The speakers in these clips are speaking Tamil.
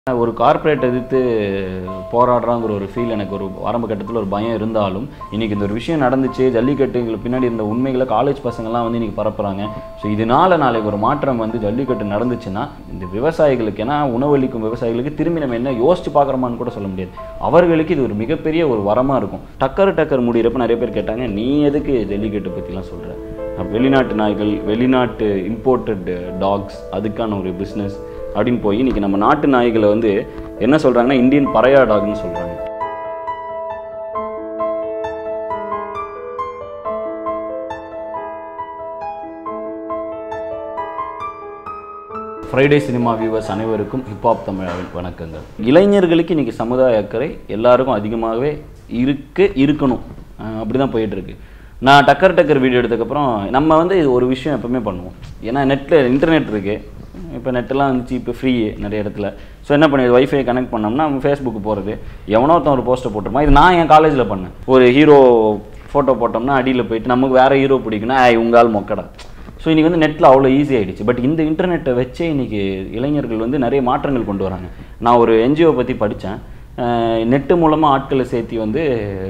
ஒரு கார்ப்பரேட் எதிர்த்து போராடுறாங்கிற ஒரு ஃபீல் எனக்கு ஒரு ஆரம்ப கட்டத்தில் ஒரு பயம் இருந்தாலும் இன்றைக்கி இந்த ஒரு விஷயம் நடந்துச்சு. ஜல்லிக்கட்டுங்களுக்கு பின்னாடி இருந்த உண்மைகளை காலேஜ் பசங்கள்லாம் வந்து இன்றைக்கி பரப்புகிறாங்க. ஸோ இதனால் நாளைக்கு ஒரு மாற்றம் வந்து ஜல்லிக்கட்டு நடந்துச்சுன்னா இந்த விவசாயிகளுக்கு, ஏன்னா உணவளிக்கும் விவசாயிகளுக்கு திரும்பி நம்ம என்ன யோசிச்சு பார்க்குறோமான்னு கூட சொல்ல முடியாது. அவர்களுக்கு இது ஒரு மிகப்பெரிய ஒரு வரமாக இருக்கும். டக்கர் முடிகிறப்ப நிறைய பேர் கேட்டாங்க, நீ எதுக்கு ஜல்லிக்கட்டு பற்றிலாம் சொல்கிற? வெளிநாட்டு நாய்கள், வெளிநாட்டு இம்போர்ட்டட் டாக்ஸ், அதுக்கான ஒரு பிஸ்னஸ் அப்படின்னு போய் இன்றைக்கி நம்ம நாட்டு நாய்களை வந்து என்ன சொல்கிறாங்கன்னா இந்தியன் பறையா டாக்னு சொல்கிறாங்க. ஃப்ரைடே சினிமா வியூவர்ஸ் அனைவருக்கும் ஹிப்ஹாப் தமிழாவின் வணக்கங்கள். இளைஞர்களுக்கு இன்றைக்கி சமுதாய அக்கறை எல்லாருக்கும் அதிகமாகவே இருக்கணும், அப்படி தான் போயிட்டுருக்கு. நான் டக்கர் வீடியோ எடுத்ததுக்கப்புறம் நம்ம வந்து இது ஒரு விஷயம் எப்பவுமே பண்ணுவோம். ஏன்னா இன்டர்நெட் இருக்குது, இப்போ நெட்டெல்லாம் வந்துச்சு, இப்போ ஃப்ரீ நிறைய இடத்துல. ஸோ என்ன பண்ணிடுது, வைஃபை கனெக்ட் பண்ணோம்னா நம்ம ஃபேஸ்புக்கு போகிறது, எவனோ ஒருத்தன் ஒரு போஸ்ட்டை போட்டிருப்பான். இது நான் என் காலேஜில் பண்ணேன். ஒரு ஹீரோ ஃபோட்டோ போட்டோம்னா அடியில் போயிட்டு நமக்கு வேறு ஹீரோ பிடிக்குன்னா உங்கால் மொக்கடா. ஸோ இன்றைக்கி வந்து நெட்டில் அவ்வளோ ஈஸி ஆகிடுச்சு. பட் இந்த இன்டர்நெட்டை வச்சே இன்றைக்கி இளைஞர்கள் வந்து நிறைய மாற்றங்கள் கொண்டு வராங்க. நான் ஒரு என்ஜிஓ பற்றி படித்தேன். நெட்டு மூலமாக ஆட்களை சேர்த்தி வந்து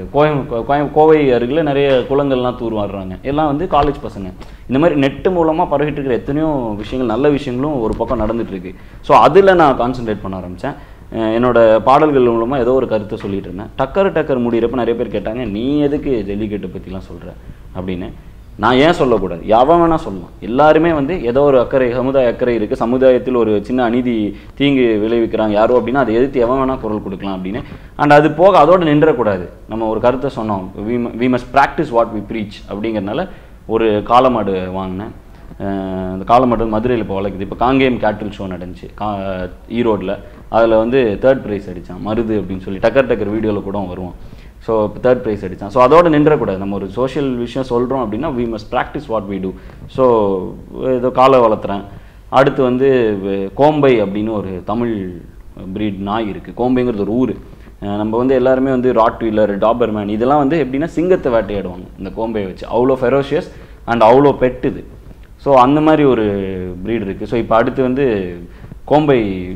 கோவை அருகில் நிறைய குளங்கள்லாம் தூர்வாடுறாங்க. எல்லாம் வந்து காலேஜ் பசங்க. இந்த மாதிரி நெட்டு மூலமாக பரவிட்டு இருக்கிற எத்தனையோ விஷயங்கள், நல்ல விஷயங்களும் ஒரு பக்கம் நடந்துகிட்ருக்கு. ஸோ அதில் நான் கான்சன்ட்ரேட் பண்ண ஆரம்பித்தேன். என்னோடய பாடல்கள் மூலமாக ஏதோ ஒரு கருத்தை சொல்லிட்டு இருந்தேன். டக்கர் முடிகிறப்ப நிறைய பேர் கேட்டாங்க, நீ எதுக்கு ஜல்லிக்கட்டு பற்றிலாம் சொல்கிற அப்படின்னு. நான் ஏன் சொல்லக்கூடாது? எவன் வேணால் சொல்லலாம். எல்லாருமே வந்து ஏதோ ஒரு அக்கறை, சமுதாய அக்கறை இருக்குது. சமுதாயத்தில் ஒரு சின்ன அநீதி தீங்கு விளைவிக்கிறாங்க யாரோ அப்படின்னா அதை எதிர்த்து எவன் வேணால் குரல் கொடுக்கலாம் அப்படின்னு. அண்ட் அது போக அதோடு நின்றக்கூடாது. நம்ம ஒரு கருத்தை சொன்னோம், we must practice what we preach அப்படிங்கிறதுனால ஒரு காளமாடு வாங்கினேன். அந்த காளமாடு மதுரையில் இப்போ வளர்க்குது. இப்போ காங்கேயம் கேட்டில் ஷோ நடந்துச்சு ஈரோட்டில். அதில் வந்து 3rd ப்ரைஸ் அடித்தான், மருது அப்படின்னு சொல்லி. டக்கர் வீடியோவில் கூட வருவோம். ஸோ இப்போ 3rd ப்ரைஸ் அடித்தான். ஸோ அதோடு நின்றக்கூடாது. நம்ம ஒரு சோஷியல் விஷயம் சொல்கிறோம் அப்படின்னா we must practice what we do. So ஏதோ காலை வளர்த்துறேன். அடுத்து வந்து கோம்பை அப்படின்னு ஒரு தமிழ் ப்ரீட் நாய் இருக்குது. கோம்பைங்கிறது ஒரு ஊர். நம்ம வந்து எல்லாருமே வந்து ராட் வீலர், டாபர்மேன் இதெல்லாம் வந்து எப்படின்னா சிங்கத்தை வேட்டையாடுவாங்க இந்த கோம்பையை வச்சு. அவ்வளோ ஃபெரோஷியஸ் அண்ட் அவ்வளோ பெட்டுது. ஸோ அந்த மாதிரி ஒரு ப்ரீடு இருக்குது. ஸோ இப்போ அடுத்து வந்து கோம்பை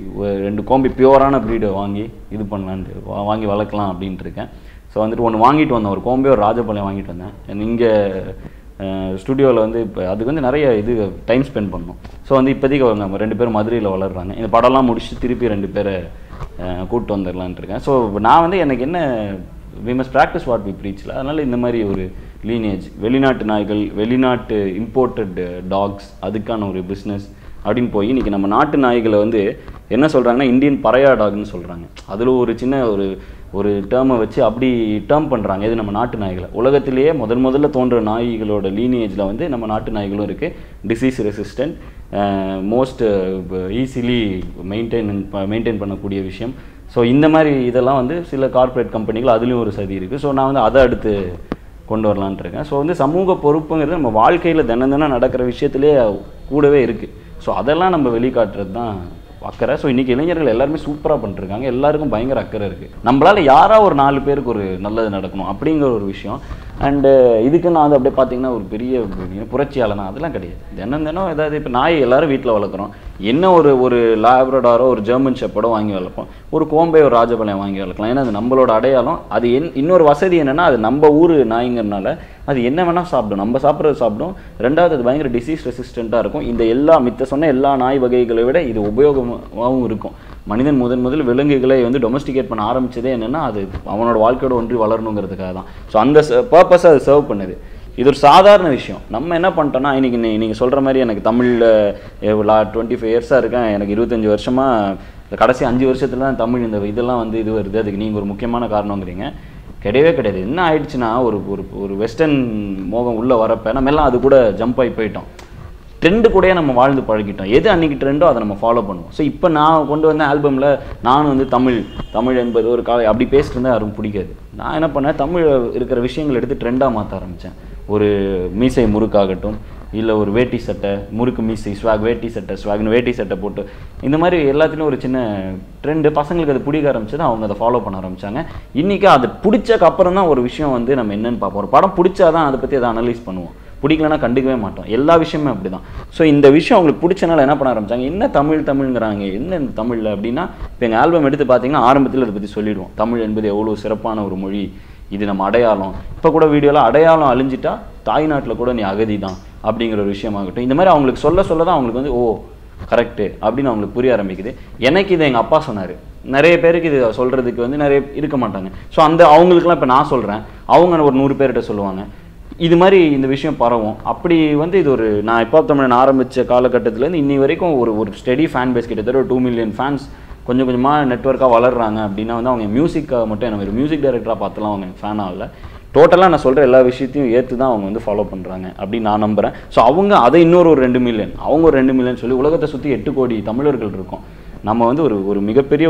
2 கோம்பை பியூரான ப்ரீடை வாங்கி இது பண்ணலான்ட்டு வாங்கி வளர்க்கலாம் அப்படின்ட்டு இருக்கேன். ஸோ வந்துட்டு ஒன்று வாங்கிட்டு வந்தேன், ஒரு கோம்பை ஒரு ராஜபாளையம் வாங்கிட்டு வந்தேன். இங்கே ஸ்டுடியோவில் வந்து இப்போ அதுக்கு வந்து நிறைய இது டைம் ஸ்பெண்ட் பண்ணோம். ஸோ வந்து இப்போதைக்கு நம்ம 2 பேரும் மதுரையில் வளர்கிறாங்க. இந்த படம்லாம் முடிச்சுட்டு திருப்பி 2 பேரை கூப்பிட்டு வந்துடலான்ட்டு இருக்கேன். ஸோ நான் வந்து எனக்கு என்ன we must practice what we ப்ரீச்சில், அதனால் இந்த மாதிரி ஒரு லீனேஜ், வெளிநாட்டு நாய்கள், வெளிநாட்டு இம்போர்ட்டட் டாக்ஸ், அதுக்கான ஒரு பிஸ்னஸ் அப்படின்னு போய் இன்றைக்கி நம்ம நாட்டு நாய்களை வந்து என்ன சொல்கிறாங்கன்னா இந்தியன் பறையா டாக்னு சொல்கிறாங்க. அதில் ஒரு சின்ன ஒரு டேர்மை வச்சு அப்படி டேர்ம் பண்ணுறாங்க. இது நம்ம நாட்டு நாய்களை. உலகத்திலேயே முதல்ல தோன்ற நாய்களோட லீனேஜில் வந்து நம்ம நாட்டு நாய்களும் இருக்குது. Disease resistant, most easily maintain பண்ணக்கூடிய விஷயம். ஸோ இந்த மாதிரி இதெல்லாம் வந்து சில கார்ப்பரேட் கம்பெனிகள் அதுலேயும் ஒரு சதி இருக்குது. ஸோ நான் வந்து அதை அடுத்து கொண்டு வரலான்ட்டு இருக்கேன். ஸோ வந்து சமூக பொறுப்புங்கிறது நம்ம வாழ்க்கையில் தினம் நடக்கிற விஷயத்துலேயே கூடவே இருக்குது. ஸோ அதெல்லாம் நம்ம வெளிக்காட்டுறது தான் அக்கறை. ஸோ இன்றைக்கி இளைஞர்கள் எல்லாருமே சூப்பராக பண்ணிருக்காங்க. எல்லாருக்கும் பயங்கர அக்கறை இருக்குது. நம்மளால் யாராக ஒரு 4 பேருக்கு ஒரு நல்லது நடக்கணும் அப்படிங்கிற ஒரு விஷயம். அண்டு இதுக்கு நான் வந்து அப்படியே பார்த்தீங்கன்னா ஒரு பெரிய புரட்சியாளனா அதெல்லாம் கிடையாது. தினம் ஏதாவது இப்போ நாய் எல்லோரும் வீட்டில் வளர்க்குறோம். என்ன ஒரு லேப்ரடாரோ ஒரு ஜெர்மன் ஷெப்பர்டோ வாங்கி வளர்ப்போம். ஒரு கோம்பை ஒரு ராஜபாளையம் வாங்கி வளர்க்கலாம். ஏன்னா அது நம்மளோட அடையாளம். அது இன்னொரு வசதி என்னென்னா அது நம்ம ஊர் நாய்ங்கிறனால அது என்ன வேணால் சாப்பிடும், நம்ம சாப்பிட்றது சாப்பிடும். 2வது அது பயங்கர டிசீஸ் ரெசிஸ்டண்ட்டாக இருக்கும். இந்த சொன்ன எல்லா நாய் வகைகளை விட இது உபயோகமாகவும் இருக்கும். மனிதன் முதல் விலங்குகளை வந்து டொமஸ்டிகேட் பண்ண ஆரம்பித்ததே என்னென்னா அது அவனோட வாழ்க்கையோட ஒன்றி வளரணுங்கிறதுக்காக தான். ஸோ அந்த பர்பஸை அது சர்வ் பண்ணுது. இது ஒரு சாதாரண விஷயம். நம்ம என்ன பண்ணிட்டோன்னா இன்றைக்கி நீங்கள் சொல்கிற மாதிரி எனக்கு தமிழில் 25 இயர்ஸாக இருக்கேன். எனக்கு 25 வருஷமாக கடைசி 5 வருஷத்துல தான் தமிழ் இந்த இதெல்லாம் வந்து இது வருது. அதுக்கு நீங்கள் ஒரு முக்கியமான காரணங்கிறீங்க. கிடையாது. என்ன ஆயிடுச்சுன்னா ஒரு வெஸ்டர்ன் மோகம் உள்ளே வரப்போ நம்ம எல்லாம் அது கூட ஜம்ப் ஆகி போயிட்டோம். ட்ரெண்டு கூட நம்ம வாழ்ந்து பழகிட்டோம். எது அன்றைக்கி ட்ரெண்டோ அதை நம்ம ஃபாலோ பண்ணுவோம். ஸோ இப்போ நான் கொண்டு வந்த ஆல்பமில் நானும் வந்து தமிழ் என்பது ஒரு அப்படி பேசிட்டு இருந்தால் யாரும் பிடிக்காது. நான் என்ன பண்ணேன், தமிழ் இருக்கிற விஷயங்கள் எடுத்து ட்ரெண்டாக மாற்ற ஆரம்பித்தேன். ஒரு மீசை முறுக்காகட்டும், இல்லை ஒரு வேட்டி சட்டை, முறுக்கு மீசை ஸ்வாக், வேட்டி சட்டை போட்டு இந்த மாதிரி எல்லாத்துலேயும் ஒரு சின்ன ட்ரெண்டு. பசங்களுக்கு அது பிடிக்க ஆரம்பிச்சது, அவங்க அதை ஃபாலோ பண்ண ஆரம்பித்தாங்க. இன்றைக்கி அது பிடிச்சக்கு அப்புறம் தான் ஒரு விஷயம் வந்து நம்ம என்னென்னு பார்ப்போம். ஒரு படம் பிடிச்சாதான் அதை பற்றி அதை அனலைஸ் பண்ணுவோம். பிடிக்கலன்னா கண்டுக்கவே மாட்டோம். எல்லா விஷயமே அப்படி தான். ஸோ இந்த விஷயம் அவங்களுக்கு பிடிச்சனால என்ன பண்ண ஆரம்பிச்சாங்க, என்ன தமிழ்ங்கிறாங்க, என்ன இந்த தமிழில் அப்படின்னா, இப்போ எங்கள் ஆல்பம் எடுத்து பார்த்தீங்கன்னா ஆரம்பத்தில் இதை பற்றி சொல்லிடுவோம். தமிழ் என்பது எவ்வளோ சிறப்பான ஒரு மொழி, இது நம்ம அடையாளம். இப்போ கூட வீடியோவில் அடையாளம் அழிஞ்சிட்டா தாய்நாட்டில் கூட நீ அகதி தான் அப்படிங்கிற ஒரு விஷயமாகட்டும். இந்த மாதிரி அவங்களுக்கு சொல்ல தான் அவங்களுக்கு வந்து ஓ கரெக்டு அப்படின்னு அவங்களுக்கு புரிய ஆரம்பிக்குது. எனக்கு இதை எங்கள் அப்பா சொன்னார். நிறைய பேருக்கு இது சொல்கிறதுக்கு வந்து நிறைய இருக்க மாட்டாங்க. ஸோ அந்த அவங்களுக்குலாம் இப்போ நான் சொல்கிறேன், அவங்க ஒரு 100 பேர்கிட்ட சொல்லுவாங்க. இது மாதிரி இந்த விஷயம் பரவும். அப்படி வந்து இது ஒரு நான் இப்போ தமிழன் ஆரம்பித்த காலகட்டத்திலேருந்து இன்னி வரைக்கும் ஒரு ஸ்டெடி ஃபேன் பேஸ் கிட்டத்தட்ட ஒரு 2 மில்லியன் ஃபேன்ஸ் கொஞ்சம் கொஞ்சமாக நெட்வொர்க்காக வளர்றாங்க. அப்படின்னா வந்து அவங்க மியூசிக்காக மட்டும் எனக்கு ஒரு மியூசிக் டைரக்டராக பார்த்துலாம் அவங்க ஃபேனாக இல்லை, டோட்டலாக நான் சொல்கிற எல்லா விஷயத்தையும் ஏற்று தான் அவங்க வந்து ஃபாலோ பண்ணுறாங்க அப்படின்னு நான் நம்புகிறேன். ஸோ அவங்க அதை இன்னொரு 2 மில்லியன், அவங்க ஒரு 2 மில்லியன் சொல்லி உலகத்தை சுற்றி 8 கோடி தமிழர்கள் இருக்கோம். நம்ம வந்து ஒரு மிகப்பெரிய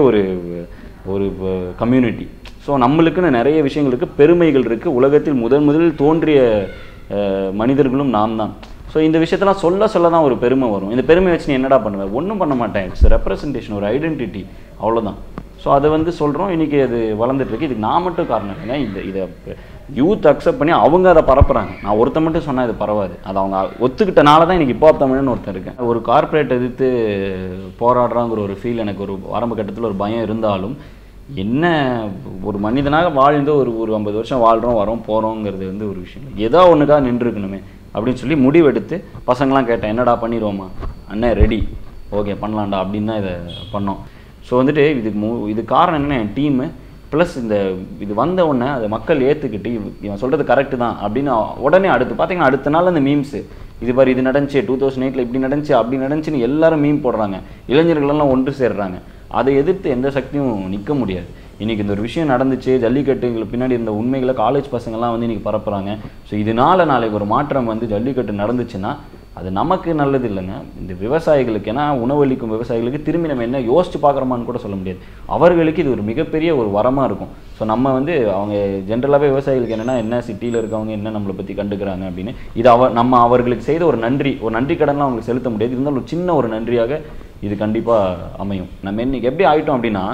ஒரு கம்யூனிட்டி. ஸோ நம்மளுக்குன்னு நிறைய விஷயங்களுக்கு பெருமைகள் இருக்குது. உலகத்தில் முதலில் தோன்றிய மனிதர்களும் நாம் தான். ஸோ இந்த விஷயத்தெல்லாம் சொல்ல தான் ஒரு பெருமை வரும். இந்த பெருமை வச்சு நீ என்னடா பண்ணுவேன், ஒன்றும் பண்ண மாட்டேன். இட்ஸ் ரெப்ரசன்டேஷன், ஒரு ஐடென்டிட்டி, அவ்வளோதான். ஸோ அதை வந்து சொல்கிறோம். இன்றைக்கி அது வளர்ந்துட்டுருக்கு. இதுக்கு நான் மட்டும் காரணம் இல்லைங்க. இதை யூத் அக்செப்ட் பண்ணி அவங்க அதை பரப்புகிறாங்க. நான் ஒருத்த மட்டும் சொன்னால் இது பரவாது. அது அவங்க ஒத்துக்கிட்டனால தான் இன்றைக்கி ஹிப்ஹாப் தமிழ்னு ஒருத்தர் இருக்கேன். ஒரு கார்ப்பரேட் எதிர்த்து போராடுறாங்கிற ஒரு ஃபீல் எனக்கு ஒரு ஆரம்ப கட்டத்தில் ஒரு பயம் இருந்தாலும், என்ன ஒரு மனிதனாக வாழ்ந்து ஒரு 50 வருஷம் வாழ்கிறோம், வரோம், போகிறோங்கிறது வந்து ஒரு விஷயம். ஏதோ ஒன்றுக்காக நின்றுருக்கணுமே அப்படின்னு சொல்லி முடிவெடுத்து பசங்களாம் கேட்டேன், என்னடா பண்ணிடுவோமா, அண்ணன் ரெடி, ஓகே பண்ணலாம்டா அப்படின்னு தான் இதை பண்ணோம். ஸோ வந்துட்டு இது காரணம் என்ன, என் டீமு ப்ளஸ் இது வந்த உடனே அதை மக்கள் ஏற்றுக்கிட்டு இவன் சொல்கிறது கரெக்டு தான் அப்படின்னு உடனே பார்த்தீங்கன்னா அடுத்த நாள் அந்த மீம்ஸு இது மாதிரி இது நடந்துச்சு 2008 இப்படி நடந்துச்சு அப்படி நடந்துச்சுன்னு எல்லாரும் மீம் போடுறாங்க. இளைஞர்களெல்லாம் ஒன்று சேர்றாங்க. அதை எதிர்த்து எந்த சக்தியும் நிற்க முடியாது. இன்றைக்கி இந்த ஒரு விஷயம் நடந்துச்சு, ஜல்லிக்கட்டுங்களுக்கு பின்னாடி இருந்த உண்மைகளை காலேஜ் பசங்கள்லாம் வந்து இன்றைக்கி பரப்புகிறாங்க. ஸோ இதனால் நாளைக்கு ஒரு மாற்றம் வந்து ஜல்லிக்கட்டு நடந்துச்சுன்னா அது நமக்கு நல்லது இல்லைங்க, இந்த விவசாயிகளுக்கு. ஏன்னா உணவளிக்கும் விவசாயிகளுக்கு திரும்பி நம்ம என்ன யோசிச்சு பார்க்குறோமான்னு கூட சொல்ல முடியாது. அவர்களுக்கு இது ஒரு மிகப்பெரிய ஒரு வரமாக இருக்கும். ஸோ நம்ம வந்து அவங்க ஜென்ரலாகவே விவசாயிகளுக்கு என்னென்னா என்ன சிட்டியில் இருக்கவங்க என்ன நம்மளை பற்றி கண்டுக்கிறாங்க அப்படின்னு இது நம்ம அவர்களுக்கு செய்த ஒரு நன்றி கடன்லாம் அவங்களுக்கு செலுத்த முடியாது. இருந்தாலும் ஒரு சின்ன ஒரு நன்றியாக இது கண்டிப்பாக அமையும். நம்ம இன்றைக்கி எப்படி ஆகிட்டோம் அப்படின்னா,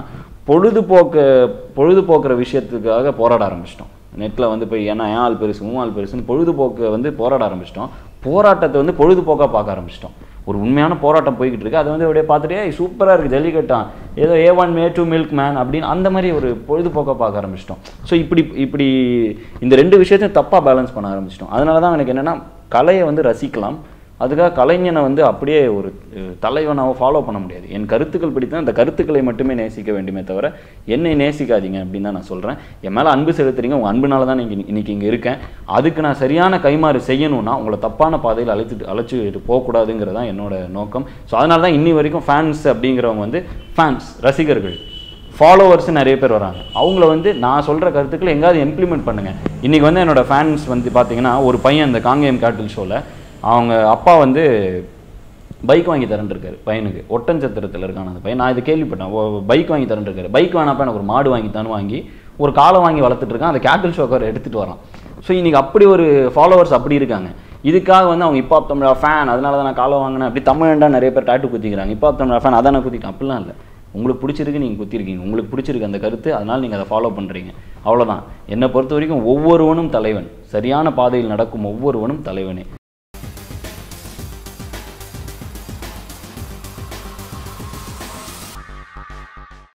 பொழுதுபோக்குற விஷயத்துக்காக போராட ஆரம்பிச்சிட்டோம். நெட்டில் வந்து போய் ஏன்னா ஏன் ஆள் பெருசு ஆள் பெருசுன்னு பொழுதுபோக்கு வந்து போராட ஆரம்பிச்சிட்டோம். போராட்டத்தை வந்து பொழுதுபோக்காக பார்க்க ஆரம்பிச்சிட்டோம். ஒரு உண்மையான போராட்டம் போய்கிட்டு இருக்கு, அதை வந்து அப்படியே பார்த்துட்டே சூப்பராக இருக்குது ஜல்லிக்கட்டான், ஏதோ A1 A2 மில்க் மேன் அப்படின்னு அந்த மாதிரி ஒரு பொழுதுபோக்காக பார்க்க ஆரம்பிச்சிட்டோம். ஸோ இப்படி இந்த 2 விஷயத்தையும் தப்பாக பேலன்ஸ் பண்ண ஆரம்பிச்சிட்டோம். அதனால தான் எனக்கு என்னென்னா, கலையை வந்து ரசிக்கலாம், அதுக்காக கலைஞனை வந்து அப்படியே ஒரு தலைவனாக ஃபாலோ பண்ண முடியாது. என் கருத்துக்கள் பிடித்தா அந்த கருத்துக்களை மட்டுமே நேசிக்க வேண்டுமே தவிர என்னை நேசிக்காதீங்க அப்படின்னு தான் நான் சொல்கிறேன். என் மேலே அன்பு செலுத்துறீங்க, உங்கள் அன்புனால தான் இன்றைக்கி இங்கே இருக்கேன். அதுக்கு நான் சரியான கைமாறு செய்யணும்னா உங்களை தப்பான பாதையில் அழைச்சிட்டு போகக்கூடாதுங்கிறது தான் என்னோட நோக்கம். ஸோ அதனால தான் இன்னி வரைக்கும் ஃபேன்ஸ் அப்படிங்கிறவங்க வந்து ரசிகர்கள், ஃபாலோவர்ஸ் நிறைய பேர் வராங்க. அவங்கள வந்து நான் சொல்கிற கருத்துக்களை எங்கேயாவது இம்ப்ளிமெண்ட் பண்ணுங்கள். இன்றைக்கி வந்து என்னோடய ஃபேன்ஸ் வந்து பார்த்தீங்கன்னா, ஒரு பையன் இந்த காங்கேயம் கேட்டில் ஷோவில் அவங்க அப்பா வந்து பைக் வாங்கி தரேன்ருக்காரு பையனுக்கு. ஒட்டஞ்சத்திரத்தில் இருக்கான அந்த பையன், நான் இதை கேள்விப்பட்டேன், பைக் வாங்கி தரேன்ருக்காரு. பைக் வேணாப்பா எனக்கு ஒரு மாடு வாங்கி ஒரு காலை வாங்கி வளர்த்துட்டு இருக்கான், அந்த கேட்டில் ஷோக்கார எடுத்துகிட்டு வரான். ஸோ இன்றைக்கி அப்படி ஒரு ஃபாலோவர்ஸ் அப்படி இருக்காங்க. இதுக்காக வந்து அவங்க ஹிப்ஹாப் தமிழா ஃபேன், அதனால தான் நான் காலை வாங்கினேன் அப்படி தமிழண்டா நிறைய பேர் டாட்டு குத்திக்கிறாங்க. ஹிப்ஹாப் தமிழா ஃபேன் அதான் நான் குத்திட்டேன், அப்படிலாம் இல்லை. உங்களுக்கு பிடிச்சிருக்கு, நீங்கள் குத்திருக்கீங்க, உங்களுக்கு பிடிச்சிருக்கு அந்த கருத்து, அதனால் நீங்கள் அதை ஃபாலோ பண்ணுறீங்க, அவ்வளோதான். என்னை பொறுத்த வரைக்கும் ஒவ்வொருவனும் தலைவன், சரியான பாதையில் நடக்கும் ஒவ்வொருவனும் தலைவனே.